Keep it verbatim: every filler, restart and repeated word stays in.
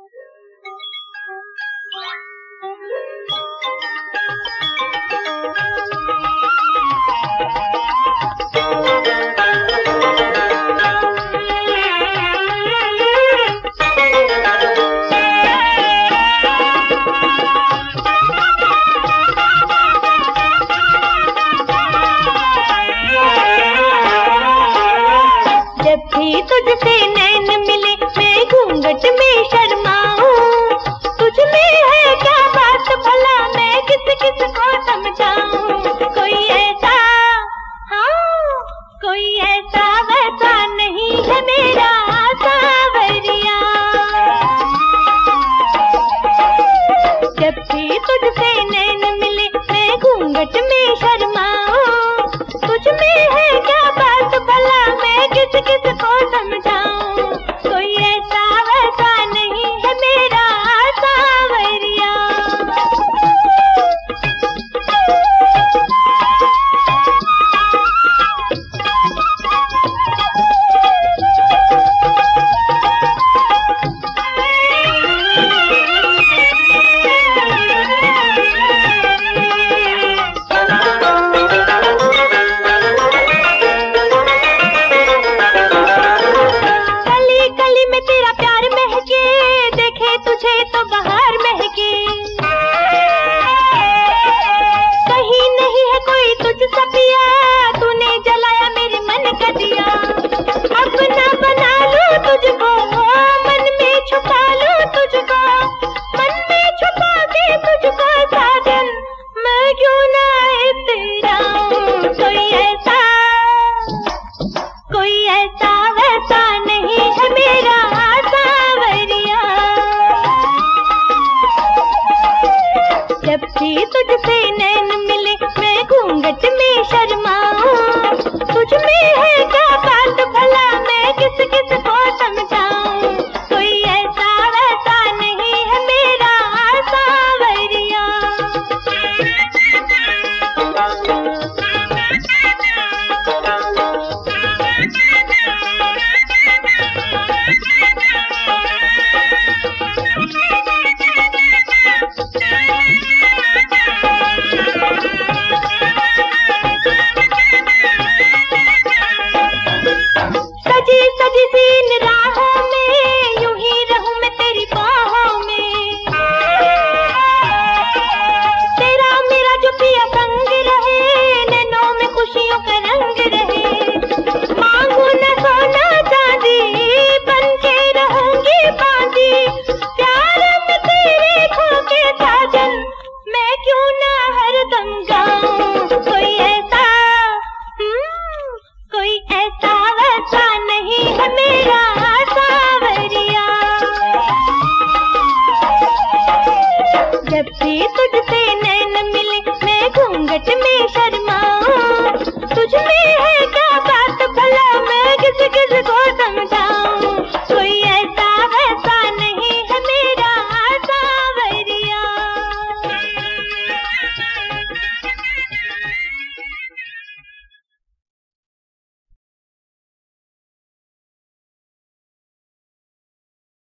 तुझसे नैन मिले मैं घूंघट में शर्माऊं, तुझ में है क्या बात भला मैं किस किस को समझाऊं। कोई ऐसा, हाँ कोई ऐसा वैसा नहीं है मेरा सावरिया। जब भी तुझसे नैन मिले मैं घूंघट में शर्माऊं, तुझ में है क्या बात भला मैं किस किस को समझाऊं। कोई ऐसा वैसा नहीं है मेरा सावरिया। तुझे तो बाहर महके, कहीं नहीं है कोई तुझ सा पिया, तूने जलाया मेरे मन का दिया। अपना बना लूं तुझको, मन में छुपा लूं तुझको, मन में छुपा के तुझको साजन मैं क्यों ना तेरा हूं। कोई ऐसा, कोई ऐसा वैसा नहीं है मेरा सावरिया। जब भी तुझसे नैन मिले मैं घूंघट में शर्माऊं, तुझ में है क्या बात भला मैं किस किस को समझाऊं। कोई ऐसा वैसा नहीं है मेरा सावरिया। सजी सजी सी इन राहों में यूं ही रहूं मैं तेरी बाहों में, तेरा मेरा जो पिया संग रहे, नैनों में खुशियों का रंग रहे। मांगू न सोना चांदी बन के रहूंगी बांधी, प्यार में तेरे खो के साजन मैं क्यों ना हरदम गाऊं। कोई ऐसा, कोई ऐसा वैसा नहीं है मेरा सावरिया। जब भी तुझसे नैन मिले मैं घूंघट में शर्माऊं,